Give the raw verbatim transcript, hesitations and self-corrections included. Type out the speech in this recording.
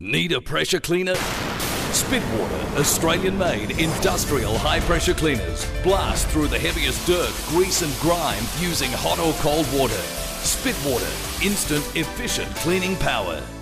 Need a pressure cleaner? Spitwater, Australian-made industrial high-pressure cleaners blast through the heaviest dirt, grease and grime using hot or cold water. Spitwater, instant, efficient cleaning power.